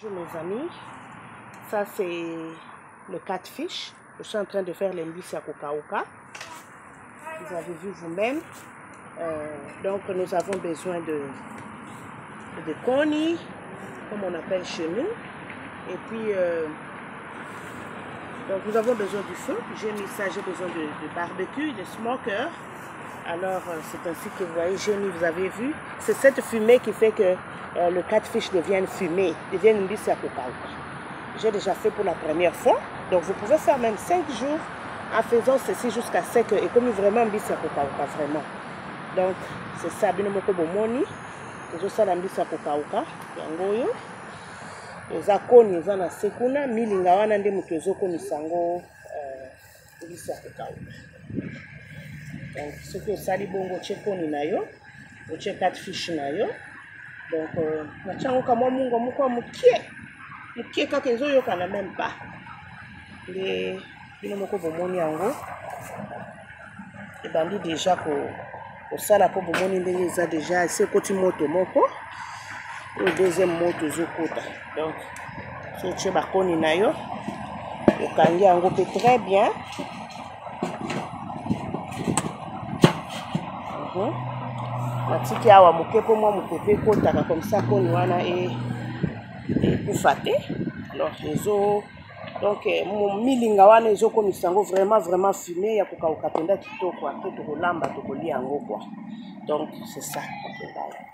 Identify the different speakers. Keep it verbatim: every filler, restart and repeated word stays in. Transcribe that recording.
Speaker 1: Bonjour mes amis, ça c'est le catfish. Je suis en train de faire l'embisi à Kukauka. Vous avez vu vous-même. Euh, donc nous avons besoin de, de koni, comme on appelle chez nous. Et puis, euh, donc nous avons besoin du feu. J'ai mis ça, j'ai besoin de, de barbecue, de smoker. Alors euh, c'est ainsi que vous voyez, j'ai mis, vous avez vu. C'est cette fumée qui fait que euh, le catfish devienne fumé, devienne une mbisi à Kukauka. J'ai déjà fait pour la première fois. Donc vous pouvez faire même cinq jours en faisant ceci jusqu'à sec et comme vraiment mbisi à Kukauka vraiment. Donc c'est ça, binomoko bomoni. Je ça la mbisi à Kukauka. Yangoyo. Eza koni eza na sekuna milinga wana nde mutu ezokomisa ngo mbisi à Kukauka. Donc ce que sali bongo chekoni na yo, oche catfish na yo. Donc euh, na chango kama mungo mukwa mukie. Mukie kaka ezoyoka na même pas. Les binomoko bomoni yango. Et bandi déjà ko au sala po bomoni ndenge eza déjà c'est koti moto moko. Le deuxième moto zokota. Donc so che bakoni na yo. Okangi yango pe très bien. Mhm. Matiki awa mukepo mwa mukepe kotaka comme ça koni wana et et kufate. Alors ezo donc mon milinga wana ezo komisa yango vraiment vraiment fumé ya kukauka penda kitoko ato to kolamba to kolia yango quoi. Donc c'est ça. Okay, bye.